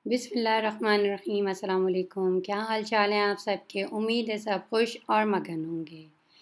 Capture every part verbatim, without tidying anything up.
बिस्मिल्लाहिर्रहमानिर्रहीम। अस्सलाम वालेकुम। क्या हाल चाल है आप सबके? उम्मीद है सब खुश और मगन होंगे।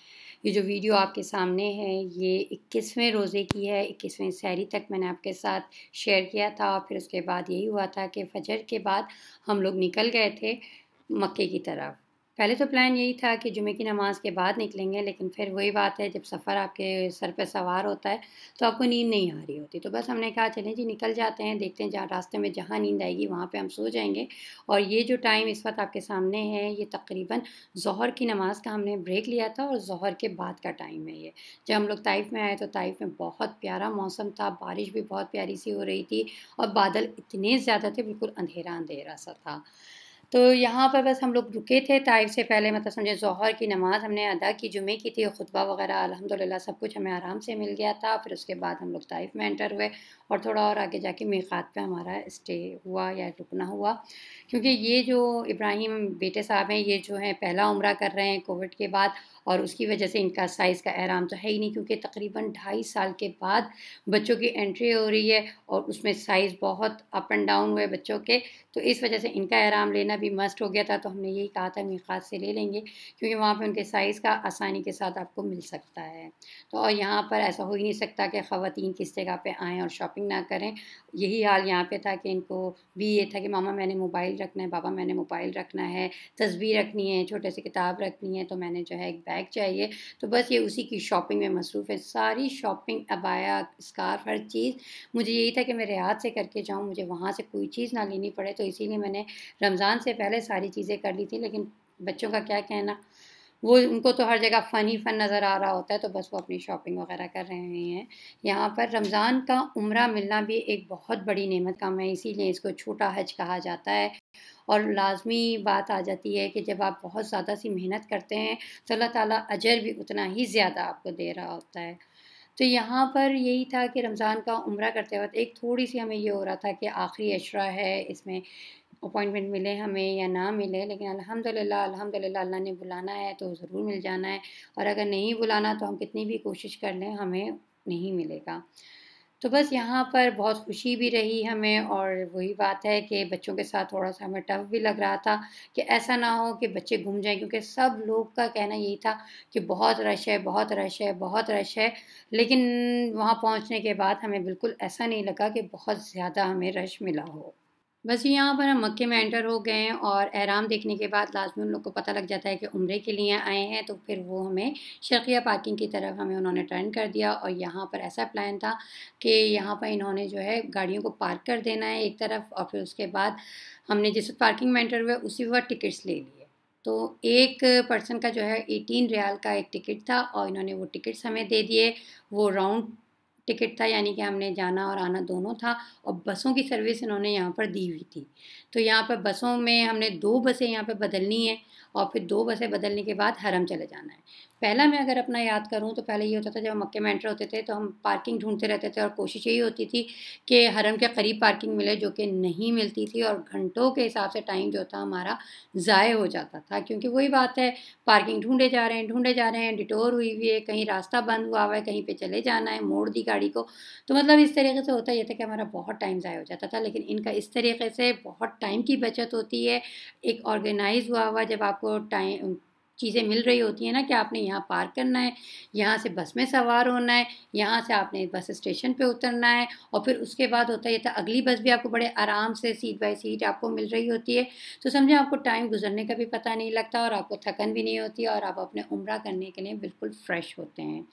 ये जो वीडियो आपके सामने है ये इक्कीसवें रोज़े की है। इक्कीसवें सहरी तक मैंने आपके साथ शेयर किया था और फिर उसके बाद यही हुआ था कि फ़जर के बाद हम लोग निकल गए थे मक्के की तरफ। पहले तो प्लान यही था कि जुमे की नमाज़ के बाद निकलेंगे, लेकिन फिर वही बात है, जब सफ़र आपके सर पे सवार होता है तो आपको नींद नहीं आ रही होती। तो बस हमने कहा चलें जी निकल जाते हैं, देखते हैं जहाँ रास्ते में जहाँ नींद आएगी वहाँ पे हम सो जाएँगे। और ये जो टाइम इस वक़्त आपके सामने है ये तकरीबन ज़ोहर की नमाज़ का हमने ब्रेक लिया था और ज़ोहर के बाद का टाइम है ये। जब हम लोग ताइफ़ में आए तो ताइफ़ में बहुत प्यारा मौसम था, बारिश भी बहुत प्यारी सी हो रही थी और बादल इतने ज़्यादा थे, बिल्कुल अंधेरा-अंधेरा सा था। तो यहाँ पर बस हम लोग रुके थे ताइफ़ से पहले, मतलब समझे ज़ोहर की नमाज़ हमने अदा की, जुमे की थी, खुतबा वग़ैरह अल्हम्दुलिल्लाह सब कुछ हमें आराम से मिल गया था। फिर उसके बाद हम लोग ताइफ़ में एंटर हुए और थोड़ा और आगे जाके मीक़ात पे हमारा स्टे हुआ या रुकना हुआ। क्योंकि ये जो इब्राहिम बेटे साहब हैं, ये जो हैं पहला उम्रा कर रहे हैं कोविड के बाद, और उसकी वजह से इनका साइज़ का एहराम तो है ही नहीं, क्योंकि तकरीबन ढाई साल के बाद बच्चों की एंट्री हो रही है और उसमें साइज़ बहुत अप एंड डाउन हुए बच्चों के। तो इस वजह से इनका एहराम लेना भी मस्ट हो गया था। तो हमने यही कहा था मीक़ात से ले लेंगे, क्योंकि वहाँ पे उनके साइज़ का आसानी के साथ आपको मिल सकता है। तो और यहाँ पर ऐसा हो ही नहीं सकता कि ख़वातीन किस जगह पे आएँ और शॉपिंग ना करें। यही हाल यहाँ पे था कि इनको भी ये था कि मामा मैंने मोबाइल रखना है, पापा मैंने मोबाइल रखना है, तस्बीह रखनी है, छोटे से किताब रखनी है, तो मैंने जो है एक बैग चाहिए। तो बस ये उसी की शॉपिंग में मसरूफ़ है। सारी शॉपिंग, अबाया, स्कार्फ़, हर चीज़ मुझे यही था कि मेरे हाथ से करके जाऊँ, मुझे वहाँ से कोई चीज़ ना लेनी पड़े। तो इसीलिए मैंने रमज़ान से पहले सारी चीज़ें कर ली थी। लेकिन बच्चों का क्या कहना, वो उनको तो हर जगह फ़न ही फ़न नज़र आ रहा होता है, तो बस वो अपनी शॉपिंग वग़ैरह कर रहे हैं। यहाँ पर रमज़ान का उम्रा मिलना भी एक बहुत बड़ी नेमत का काम है, इसीलिए इसको छोटा हज कहा जाता है। और लाज़मी बात आ जाती है कि जब आप बहुत ज़्यादा सी मेहनत करते हैं तो अल्लाह ताला अजर भी उतना ही ज़्यादा आपको दे रहा होता है। तो यहाँ पर यही था कि रमज़ान का उम्रा करते वक़्त एक थोड़ी-सी हमें ये हो रहा था कि आखिरी अशरा है, इसमें अपॉइंटमेंट मिले हमें या ना मिले, लेकिन अल्हम्दुलिल्लाह अल्हम्दुलिल्लाह अल्लाह ने बुलाना है तो ज़रूर मिल जाना है, और अगर नहीं बुलाना तो हम कितनी भी कोशिश कर लें हमें नहीं मिलेगा। तो बस यहाँ पर बहुत खुशी भी रही हमें, और वही बात है कि बच्चों के साथ थोड़ा-सा हमें टफ़ भी लग रहा था कि ऐसा ना हो कि बच्चे गुम जाएँ, क्योंकि सब लोग का कहना यही था कि बहुत रश है, बहुत रश है, बहुत रश है। लेकिन वहाँ पहुँचने के बाद हमें बिल्कुल ऐसा नहीं लगा कि बहुत ज़्यादा हमें रश मिला हो। बस यहाँ पर हम मक्के में एंटर हो गए हैं और एहराम देखने के बाद लाज़मी उन लोग को पता लग जाता है कि उम्रे के लिए आए हैं, तो फिर वो हमें शर्क़िया पार्किंग की तरफ हमें उन्होंने टर्न कर दिया। और यहाँ पर ऐसा प्लान था कि यहाँ पर इन्होंने जो है गाड़ियों को पार्क कर देना है एक तरफ, और फिर उसके बाद हमने जिस पार्किंग में एंटर हुए उसी वक्त टिकट्स ले लिए। तो एक पर्सन का जो है एटीन रियाल का एक टिकट था और इन्होंने वो टिकट्स हमें दे दिए। वो राउंड टिकट था, यानी कि हमने जाना और आना दोनों था, और बसों की सर्विस इन्होंने यहाँ पर दी हुई थी। तो यहाँ पर बसों में हमने दो बसें यहाँ पे बदलनी है, और फिर दो बसें बदलने के बाद हरम चले जाना है। पहला मैं अगर अपना याद करूँ तो पहले ये होता था, जब हम मक्के में एंटर होते थे तो हम पार्किंग ढूँढते रहते थे और कोशिश यही होती थी कि हरम के करीब पार्किंग मिले, जो कि नहीं मिलती थी, और घंटों के हिसाब से टाइम जो था हमारा ज़ाय हो जाता था। क्योंकि वही बात है, पार्किंग ढूँढे जा रहे हैं ढूँढे जा रहे हैं, डिटोर हुई हुई है, कहीं रास्ता बंद हुआ हुआ है, कहीं पे चले जाना है, मोड़ दी गाड़ी को। तो मतलब इस तरीके से होता ये था कि हमारा बहुत टाइम ज़ाय हो जाता था। लेकिन इनका इस तरीके से बहुत टाइम की बचत होती है। एक ऑर्गेनाइज़ हुआ हुआ जब आपको टाइम चीज़ें मिल रही होती हैं ना, कि आपने यहाँ पार्क करना है, यहाँ से बस में सवार होना है, यहाँ से आपने बस स्टेशन पे उतरना है, और फिर उसके बाद होता ये था अगली बस भी आपको बड़े आराम से सीट बाय सीट आपको मिल रही होती है। तो समझे आपको टाइम गुजरने का भी पता नहीं लगता और आपको थकन भी नहीं होती, और आप अपने उम्रा करने के लिए बिल्कुल फ्रेश होते हैं।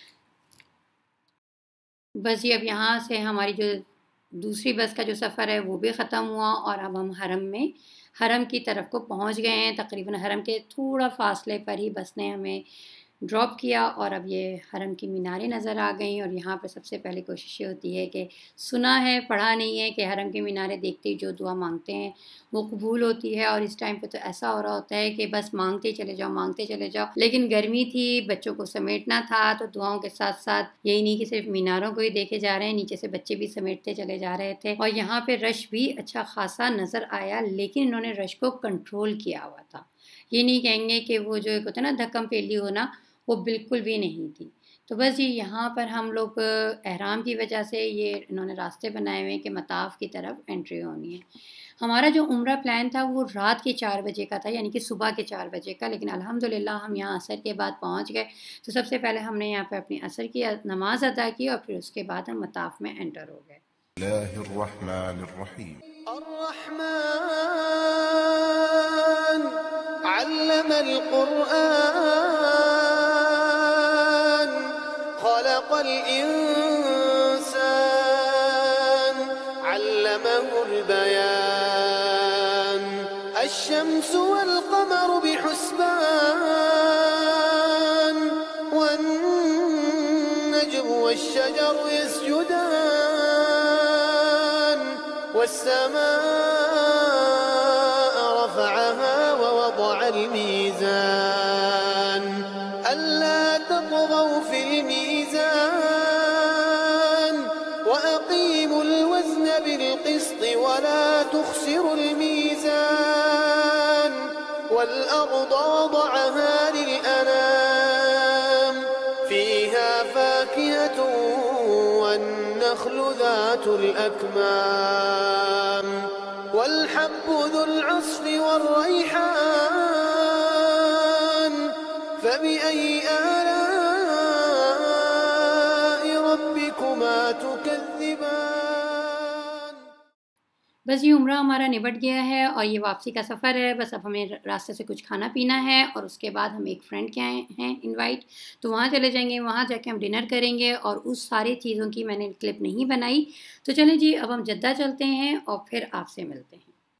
बस ये अब यहाँ से हमारी जो दूसरी बस का जो सफ़र है वो भी ख़त्म हुआ, और अब हम हरम में हरम की तरफ को पहुँच गए हैं। तकरीबन हरम के थोड़ा फ़ासले पर ही बस ने हमें ड्रॉप किया, और अब ये हरम की मीनारें नज़र आ गई। और यहाँ पर सबसे पहले कोशिश ये होती है कि सुना है पढ़ा नहीं है कि हरम की मीनारें देखते ही जो दुआ मांगते हैं वो कबूल होती है। और इस टाइम पे तो ऐसा हो रहा होता है कि बस मांगते चले जाओ मांगते चले जाओ। लेकिन गर्मी थी, बच्चों को समेटना था, तो दुआओं के साथ साथ यही नहीं कि सिर्फ मीनारों को ही देखे जा रहे हैं, नीचे से बच्चे भी समेटते चले जा रहे थे। और यहाँ पे रश भी अच्छा खासा नज़र आया, लेकिन इन्होंने रश को कंट्रोल किया हुआ था। ये नहीं कहेंगे कि वो जो एक होता है ना धक्कम पेली होना, वो बिल्कुल भी नहीं थी। तो बस ये यहाँ पर हम लोग एहराम की वजह से ये इन्होंने रास्ते बनाए हुए हैं कि मताफ़ की तरफ एंट्री होनी है। हमारा जो उम्रा प्लान था वो रात के चार बजे का था, यानी कि सुबह के चार बजे का, लेकिन अल्हम्दुलिल्लाह हम यहाँ असर के बाद पहुँच गए। तो सबसे पहले हमने यहाँ पे अपनी असर की नमाज अदा की और फिर उसके बाद हम मताफ में एंटर हो गए। अल्लमल कुरआन खलक़ल इंसान अल्लमहुल बयान अश्शम्सु वल क़मरु बिहुस्बान वन्नज्मु वश्शजरु यस्जुदान वस्समाअ रफ़अहा ववضع الميزان ألا تطغوا في الميزان وأقيموا الوزن بالقسط ولا تخسروا الميزان والأرض وضعها للأنام فيها فاكهة والنخل ذات الأكمام والحب ذو العصف والريحان فبأي آلاء ربكما تكذبان। बस ये उम्रा हमारा निपट गया है और ये वापसी का सफ़र है। बस अब हमें रास्ते से कुछ खाना पीना है और उसके बाद हम एक फ्रेंड के आए हैं इनवाइट, तो वहाँ चले जाएंगे। वहाँ जाके हम डिनर करेंगे और उस सारी चीज़ों की मैंने क्लिप नहीं बनाई। तो चलें जी, अब हम जद्दा चलते हैं और फिर आपसे मिलते हैं।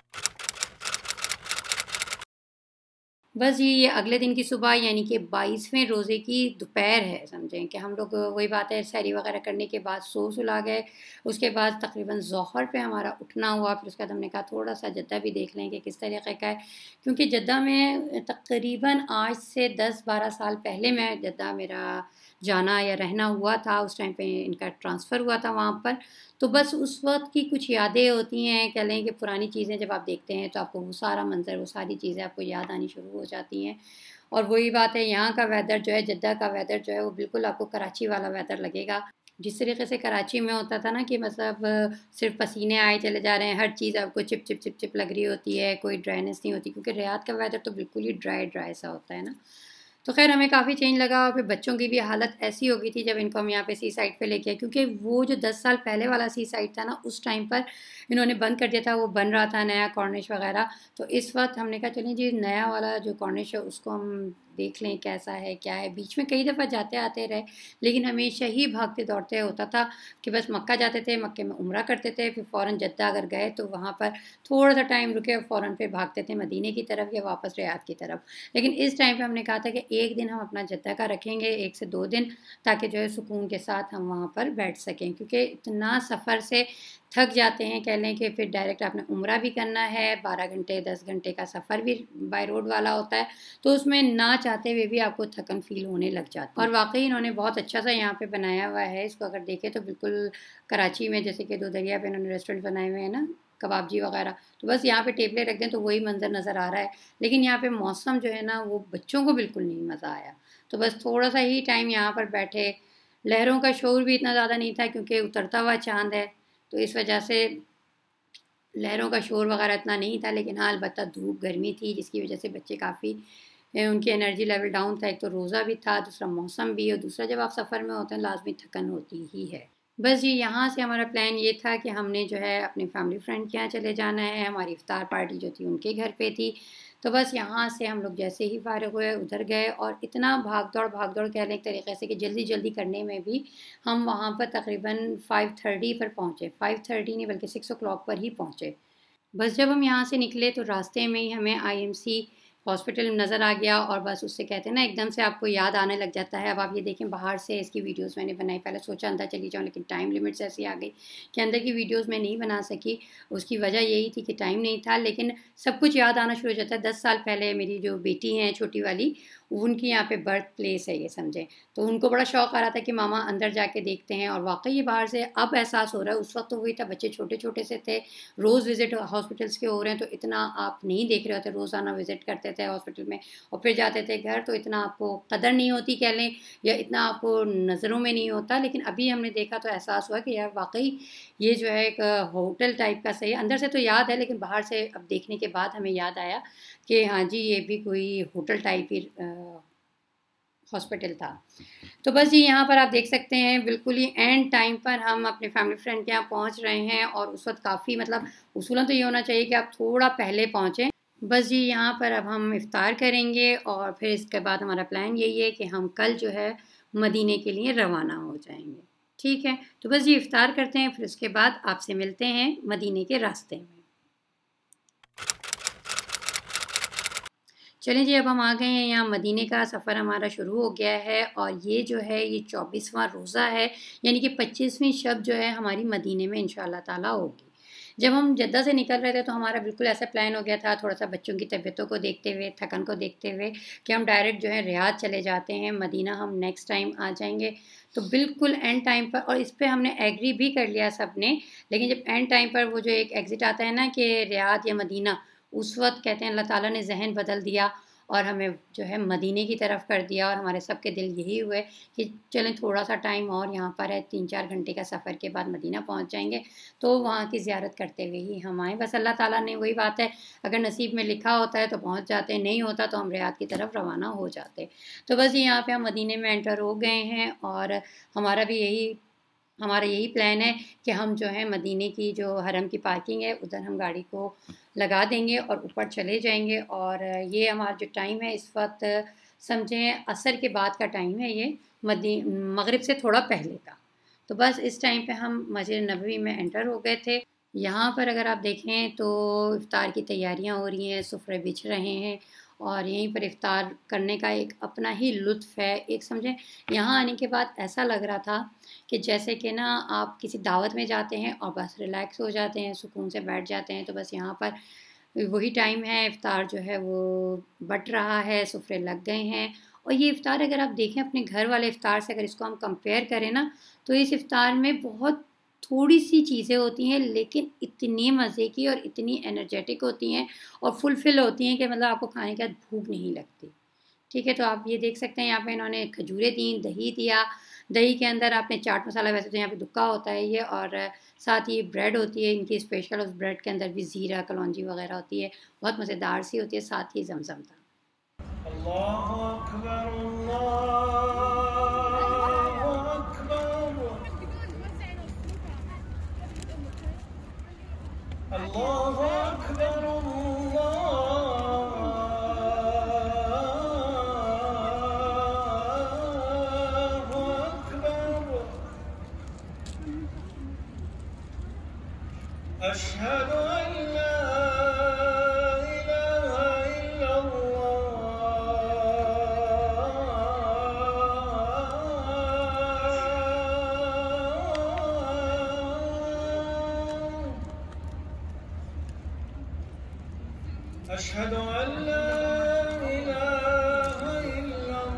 बस जी, ये अगले दिन की सुबह यानी कि बाईसवें रोज़े की दोपहर है। समझें कि हम लोग, वही बात है, सैरी वगैरह करने के बाद सो सुला गए। उसके बाद तकरीबन ज़ोहर पे हमारा उठना हुआ। फिर उसके बाद हमने कहा थोड़ा सा जद्दा भी देख लें कि किस तरीक़े का है, क्योंकि जद्दा में तकरीबन आज से दस बारह साल पहले मैं जद्दा मेरा जाना या रहना हुआ था। उस टाइम पे इनका ट्रांसफ़र हुआ था वहाँ पर। तो बस उस वक्त की कुछ यादें होती हैं, कह लें कि पुरानी चीज़ें जब आप देखते हैं तो आपको वो सारा मंज़र, वो सारी चीज़ें आपको याद आनी शुरू हो जाती हैं। और वही बात है, यहाँ का वेदर जो है, जद्दा का वेदर जो है, वो बिल्कुल आपको कराची वाला वेदर लगेगा। जिस तरीके से कराची में होता था ना कि मतलब सिर्फ पसीने आए चले जा रहे हैं, हर चीज़ आपको चिप चिप चिप चिप लग रही होती है, कोई ड्राइनेस नहीं होती, क्योंकि रियाद का वेदर तो बिल्कुल ही ड्राई ड्राई सा होता है ना। तो खैर हमें काफ़ी चेंज लगा। और फिर बच्चों की भी हालत ऐसी हो गई थी जब इनको हम यहाँ पे सी साइड पे लेके आए, क्योंकि वो जो दस साल पहले वाला सी साइड था ना, उस टाइम पर इन्होंने बंद कर दिया था। वो बन रहा था नया कॉर्निश वगैरह। तो इस वक्त हमने कहा चलिए जी, नया वाला जो कॉर्निश है उसको हम देख लें कैसा है क्या है। बीच में कई दफ़ा जाते आते रहे, लेकिन हमेशा ही भागते दौड़ते होता था कि बस मक्का जाते थे, मक्के में उम्रा करते थे, फिर फ़ौरन जद्दा अगर गए तो वहाँ पर थोड़ा सा टाइम रुके और फ़ौरन फिर भागते थे मदीने की तरफ या वापस रियाद की तरफ। लेकिन इस टाइम पे हमने कहा था कि एक दिन हम अपना जद्दा का रखेंगे, एक से दो दिन, ताकि जो है सुकून के साथ हम वहाँ पर बैठ सकें, क्योंकि इतना सफ़र से थक जाते हैं। कह लें कि फिर डायरेक्ट आपने उम्रा भी करना है, बारह घंटे दस घंटे का सफ़र भी बाय रोड वाला होता है, तो उसमें ना चाहते हुए भी आपको थकन फील होने लग जाती है। और वाकई इन्होंने बहुत अच्छा सा यहाँ पे बनाया हुआ है। इसको अगर देखें तो बिल्कुल कराची में जैसे कि दो दरिया पे इन्होंने रेस्टोरेंट बनाए हुए हैं ना, कबाबजी वगैरह, तो बस यहाँ पे टेबलें रख दें तो वही मंजर नज़र आ रहा है। लेकिन यहाँ पे मौसम जो है ना, वो बच्चों को बिल्कुल नहीं मज़ा आया। तो बस थोड़ा सा ही टाइम यहाँ पर बैठे। लहरों का शोर भी इतना ज़्यादा नहीं था क्योंकि उतरता हुआ चाँद है, तो इस वजह से लहरों का शोर वगैरह इतना नहीं था। लेकिन हाँ, अलबत्ता धूप गर्मी थी, जिसकी वजह से बच्चे काफ़ी, उनकी एनर्जी लेवल डाउन था। एक तो रोज़ा भी था, दूसरा मौसम भी, और दूसरा जब आप सफ़र में होते हैं लाजमी थकन होती ही है। बस जी, यहाँ से हमारा प्लान ये था कि हमने जो है अपने फैमिली फ्रेंड के यहाँ चले जाना है। हमारी इफ्तार पार्टी जो थी उनके घर पे थी। तो बस यहाँ से हम लोग जैसे ही फारिग हुए उधर गए, और इतना भाग दौड़ भाग दौड़ कह लें एक तरीके से कि जल्दी जल्दी करने में भी हम वहाँ पर तकरीबन फाइव थर्टी पर पहुँचे। फाइव थर्टी नहीं बल्कि सिक्स ओ क्लॉक पर ही पहुँचे। बस जब हम यहाँ से निकले तो रास्ते में ही हमें आई एम सी हॉस्पिटल नज़र आ गया, और बस उससे कहते हैं ना, एकदम से आपको याद आने लग जाता है। अब आप ये देखें, बाहर से इसकी वीडियोस मैंने बनाई, पहले सोचा अंदर चली जाऊँ, लेकिन टाइम लिमिट्स ऐसी आ गई कि अंदर की वीडियोस मैं नहीं बना सकी। उसकी वजह यही थी कि टाइम नहीं था, लेकिन सब कुछ याद आना शुरू हो जाता है। दस साल पहले मेरी जो बेटी हैं छोटी वाली, उनकी यहाँ पे बर्थ प्लेस है ये समझें। तो उनको बड़ा शौक़ आ रहा था कि मामा अंदर जाके देखते हैं, और वाकई ये बाहर से अब एहसास हो रहा है, उस वक्त तो वही था, बच्चे छोटे छोटे से थे, रोज़ विज़िट हॉस्पिटल्स के हो रहे हैं तो इतना आप नहीं देख रहे होते, रोज़ाना विज़िट करते थे हॉस्पिटल में और फिर जाते थे घर, तो इतना आपको कदर नहीं होती कह लें, या इतना आपको नज़रों में नहीं होता। लेकिन अभी हमने देखा तो एहसास हुआ कि यार वाकई ये जो है एक होटल टाइप का सही है। अंदर से तो याद है, लेकिन बाहर से अब देखने के बाद हमें याद आया कि हाँ जी, ये भी कोई होटल टाइप ही हॉस्पिटल था। तो बस जी यहाँ पर आप देख सकते हैं बिल्कुल ही एंड टाइम पर हम अपने फैमिली फ्रेंड के यहाँ पहुँच रहे हैं, और उस वक्त काफ़ी मतलब उसूलन तो ये होना चाहिए कि आप थोड़ा पहले पहुँचें। बस जी यहाँ पर अब हम इफ़्तार करेंगे, और फिर इसके बाद हमारा प्लान यही है कि हम कल जो है मदीने के लिए रवाना हो जाएंगे। ठीक है, तो बस ये इफ़्तार करते हैं, फिर उसके बाद आपसे मिलते हैं मदीने के रास्ते में। चलें जी, अब हम आ गए हैं यहाँ, मदीने का सफ़र हमारा शुरू हो गया है, और ये जो है ये चौबीसवां रोज़ा है, यानी कि पच्चीसवीं शब जो है हमारी मदीने में इंशाअल्लाह ताला होगी। जब हम जद्दा से निकल रहे थे तो हमारा बिल्कुल ऐसा प्लान हो गया था, थोड़ा सा बच्चों की तबीयतों को देखते हुए, थकन को देखते हुए, कि हम डायरेक्ट जो है रियाद चले जाते हैं, मदीना हम नेक्स्ट टाइम आ जाएंगे। तो बिल्कुल एंड टाइम पर, और इस पर हमने एग्री भी कर लिया सब ने, लेकिन जब एंड टाइम पर वो जो एक एग्ज़िट आता है ना कि रियाद या मदीना, उस वक्त कहते हैं अल्लाह ताला ने जहन बदल दिया और हमें जो है मदीने की तरफ कर दिया, और हमारे सबके दिल यही हुए कि चलें थोड़ा सा टाइम और यहाँ पर है, तीन चार घंटे का सफ़र के बाद मदीना पहुँच जाएंगे, तो वहाँ की ज़ियारत करते हुए ही हम आएँ। बस अल्लाह ताला ने, वही बात है, अगर नसीब में लिखा होता है तो पहुँच जाते, नहीं होता तो हम रियाद की तरफ रवाना हो जाते। तो बस यहाँ पर हम मदीने में एंटर हो गए हैं, और हमारा भी यही हमारा यही प्लान है कि हम जो है मदीने की जो हरम की पार्किंग है उधर हम गाड़ी को लगा देंगे और ऊपर चले जाएंगे। और ये हमारा जो टाइम है इस वक्त समझें असर के बाद का टाइम है, ये मदी मगरिब से थोड़ा पहले का। तो बस इस टाइम पे हम मस्जिद नबवी में एंटर हो गए थे। यहाँ पर अगर आप देखें तो इफ़्तार की तैयारियाँ हो रही हैं, सुफ़रे बिछ रहे हैं, और यहीं पर इफ़्तार करने का एक अपना ही लुत्फ़ है। एक समझें यहाँ आने के बाद ऐसा लग रहा था कि जैसे कि ना आप किसी दावत में जाते हैं और बस रिलैक्स हो जाते हैं, सुकून से बैठ जाते हैं। तो बस यहाँ पर वही टाइम है, इफ़्तार जो है वो बट रहा है, सुफ़रे लग गए हैं। और ये इफ़्तार अगर आप देखें अपने घर वाले इफ़्तार से, अगर इसको हम कंपेयर करें ना, तो इस इफ़्तार में बहुत थोड़ी सी चीज़ें होती हैं, लेकिन इतनी मज़े की और इतनी एनर्जेटिक होती हैं और फुलफ़िल होती हैं कि मतलब आपको खाने के बाद भूख नहीं लगती। ठीक है, तो आप ये देख सकते हैं यहाँ पे इन्होंने खजूरें दी, दही दिया, दही के अंदर आपने चाट मसाला, वैसे तो यहाँ पे दुक्का होता है ये, और साथ ही ब्रेड होती है इनकी स्पेशल, उस ब्रेड के अंदर भी ज़ीरा कलौंजी वगैरह होती है, बहुत मज़ेदार सी होती है, साथ ही ज़मज़म था। अल्लाहु अकबर, अल्लाहु अकबर, अल्लाहु अकबर, अशहदु अन ला इलाहा इल्लल्लाह, अशहदु अन ला इलाहा इल्लल्लाह।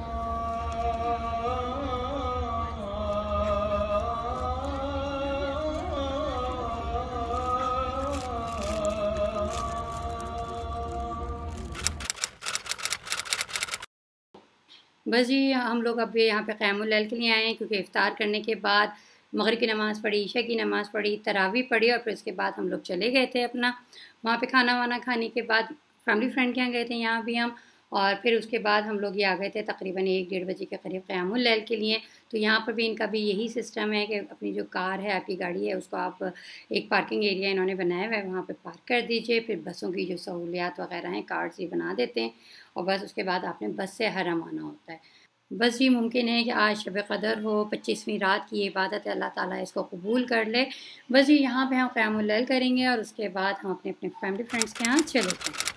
बस जी हम लोग अब यहाँ पे क़यामुल लैल के लिए आए हैं, क्योंकि इफ़्तार करने के बाद मग़रिब की नमाज़ पढ़ी, ईशा की नमाज़ पढ़ी, तरावी पढ़ी, और फिर उसके बाद हम लोग चले गए थे अपना वहाँ पे खाना वाना खाने के बाद फैमिली फ्रेंड के यहाँ गए थे, यहाँ भी हम, और फिर उसके बाद हम लोग ये आ गए थे तकरीबन एक डेढ़ बजे के करीब क़यामुल लैल के लिए। तो यहाँ पर भी इनका भी यही सिस्टम है कि अपनी जो कार है, आपकी गाड़ी है, उसको आप एक पार्किंग एरिया इन्होंने बनाया हुआ है, वहाँ पे पार्क कर दीजिए। फिर बसों की जो सहूलियात वगैरह हैं, कार्ड्स ये बना देते हैं, और बस उसके बाद आपने बस से हरम आना होता है। बस ये मुमकिन है कि आज शब क़दर हो, पच्चीसवीं रात की इबादत है, अल्लाह ताला इसको कबूल कर ले। बस ये यहाँ पे हम क़यामुल लैल करेंगे, और उसके बाद हम अपने अपने फैमिली फ्रेंड्स के यहाँ चले जाएंगे।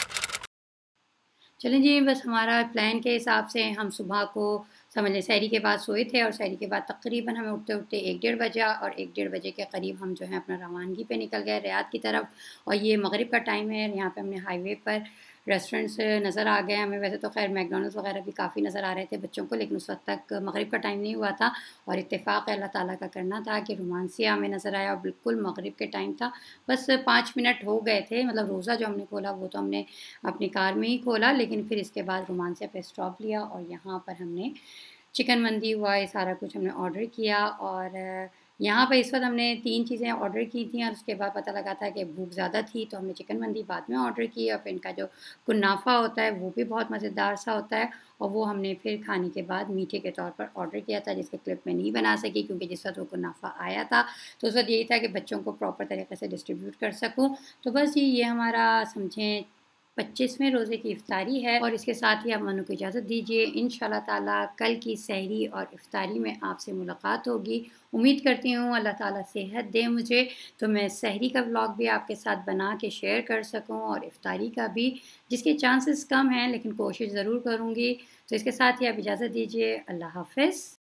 चलें जी, बस हमारा प्लान के हिसाब से हम सुबह को समझ लें सहरी के बाद सोए थे, और सहरी के बाद तकरीबन हमें उठते उठते एक डेढ़ बजा, और एक डेढ़ बजे के करीब हम जो है अपना रवानगी पे निकल गए रियाद की तरफ। और ये मगरिब का टाइम है, यहाँ पे हमने हाईवे पर रेस्टोरेंट्स नज़र आ गए हमें। वैसे तो खैर मैकडॉनल्ड्स वगैरह भी काफ़ी नज़र आ रहे थे बच्चों को, लेकिन उस वक्त तक मगरिब का टाइम नहीं हुआ था और इत्तेफाक अल्लाह ताला का करना था कि रोमांसिया हमें नज़र आया और बिल्कुल मगरिब के टाइम था। बस पाँच मिनट हो गए थे, मतलब रोज़ा जो हमने खोला वो तो हमने अपनी कार में ही खोला, लेकिन फिर इसके बाद रोमांसिया पे स्टॉप लिया और यहाँ पर हमने चिकन मंदी हुआ, ये सारा कुछ हमने ऑर्डर किया। और यहाँ पर इस वक्त हमने तीन चीज़ें ऑर्डर की थी और उसके बाद पता लगा था कि भूख ज़्यादा थी, तो हमने चिकन मंदी बाद में ऑर्डर की। और फिर इनका जो कुन्नाफा होता है वो भी बहुत मज़ेदार सा होता है, और वो हमने फिर खाने के बाद मीठे के तौर पर ऑर्डर किया था, जिसके क्लिप में नहीं बना सकी क्योंकि जिस वक्त वो कुन्नाफा आया था तो उस वक्त यही था कि बच्चों को प्रॉपर तरीके से डिस्ट्रीब्यूट कर सकूँ। तो बस जी ये हमारा समझें पच्चीसवें रोज़े की इफ्तारी है, और इसके साथ ही आप मनु को इजाज़त दीजिए। इंशाल्लाह ताला कल की सहरी और इफ्तारी में आपसे मुलाकात होगी। उम्मीद करती हूँ अल्लाह ताला सेहत दे मुझे, तो मैं सहरी का व्लॉग भी आपके साथ बना के शेयर कर सकूँ और इफ्तारी का भी, जिसके चांसेस कम हैं लेकिन कोशिश ज़रूर करूँगी। तो इसके साथ ही आप इजाज़त दीजिए। अल्लाह हाफ़िज़।